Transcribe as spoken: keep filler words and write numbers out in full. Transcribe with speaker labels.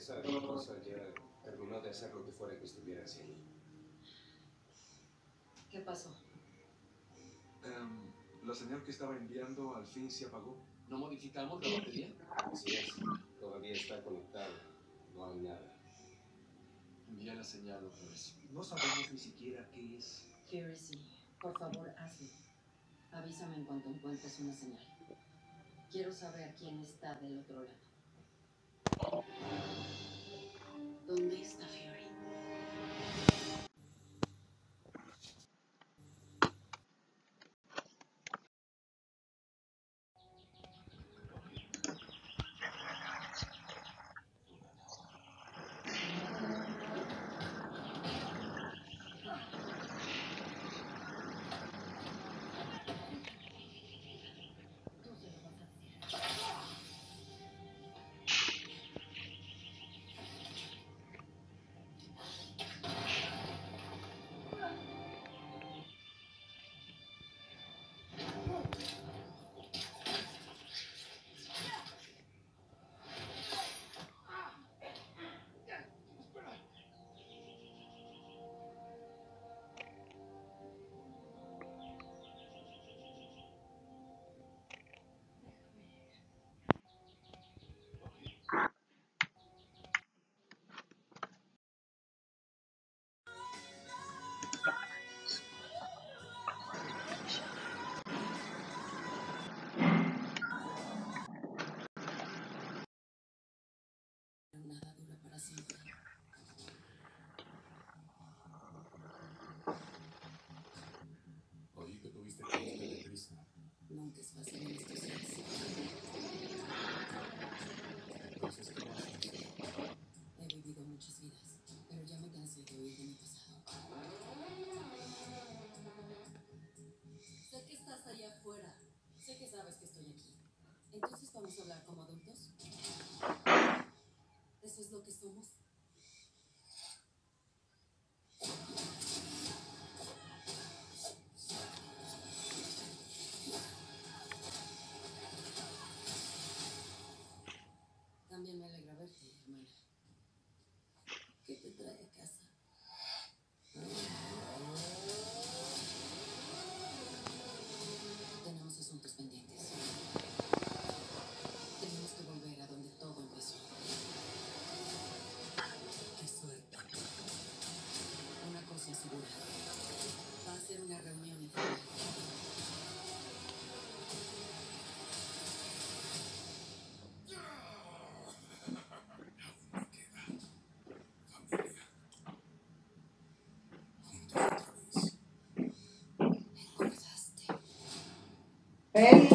Speaker 1: esa cosa ya terminó de hacer lo que fuera que estuviera haciendo.
Speaker 2: ¿Qué pasó?
Speaker 3: Um, la señal que estaba enviando al fin se apagó.
Speaker 4: ¿No modificamos la batería?
Speaker 1: Así es, todavía está conectado. No hay nada.
Speaker 4: Envía la señal otra vez.
Speaker 3: No sabemos ni siquiera qué es.
Speaker 2: Fury, sí. Por favor, hazlo. Avísame en cuanto encuentres una señal. Quiero saber quién está del otro lado. ¿Dónde está Fury? Nada dura para siempre.
Speaker 4: Oí que tuviste que irte de prisa.
Speaker 2: Nunca es fácil en estos días.
Speaker 4: Entonces, ¿qué vas a hacer?
Speaker 2: He vivido muchas vidas, pero ya me cansé de huir de mi pasado. Sé que estás allá afuera. Sé que sabes que estoy aquí. Entonces, ¿vamos a hablar como adultos? ¿Eso es lo que somos? También me alegra verte, hermana. ¿Qué te trae a casa? Tenemos asuntos pendientes. Tenemos que volver a donde todo empezó. Qué suerte. Una cosa es segura. Va a ser una reunión informal.
Speaker 4: Aún me queda familia. Juntos otra vez.
Speaker 2: Engordaste.
Speaker 5: Hey.